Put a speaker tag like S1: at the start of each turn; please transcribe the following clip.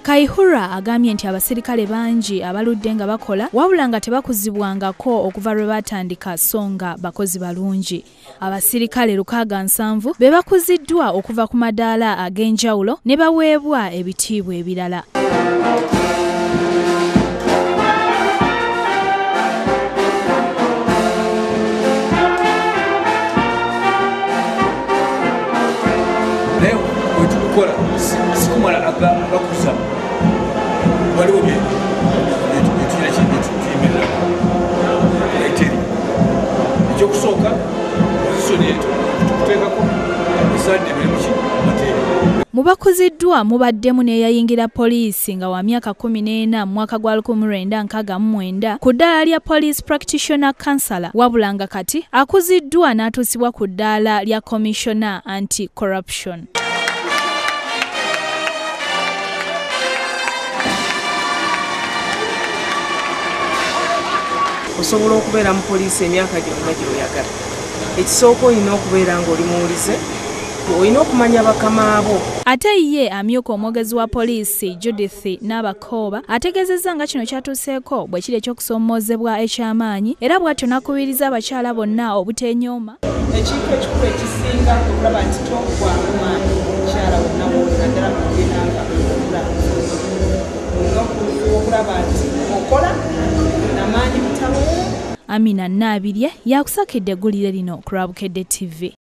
S1: Kayihura agambye nti abasirikale bangi abaludde nga bakola wabula nga tebakuzibwangako okuva lwe batandika so nga bakozi balungi. Abasirikale 607 beebakuziddwa okuva ku madaala ag'enjawulo ne baweebwa ebitiibwa ebirala.
S2: Leo wetukukola sikumala abakuza waliwo byetuyimirira eteri ekyokusooka pozisoni yetu tukuteekako esadde birimuki mateeka.
S1: Mu bakuziddwa mubaddemu n'eyayingira poliisi nga wa myaka 14 mu mwaka gwa 1969 ku ddaala lya Police Practitioner Counselor wabula nga kati akuziddwa n'atuusibwa ku ddaala lya Commissioner Anti-Corruption.
S3: Osobola okubeera mu poliisi emyaka gyonna gy'oyagala. Ekisooka olina okubeera ng'oli muwulize, olina okumanya bakama abo.
S1: Ate ye amyuka omwogezi wa poliisi Judith Nabakooba ategeezezza nga kino kyatuuseeko bwe kiri ekyokusoomoozebwa eky'amaanyi era bw'atyo n'akubiriza abakyala bonna obuteenyooma.
S3: Ekintu ekikulu ekisinga okulaba nti tokugwamu maanyi omukyala wonna naddala kugenanga okulaba nti okola n'amaanyi mutaweera.
S1: Amina Naabirye yakusakidde eggulire lino ku Lwabukedde TV.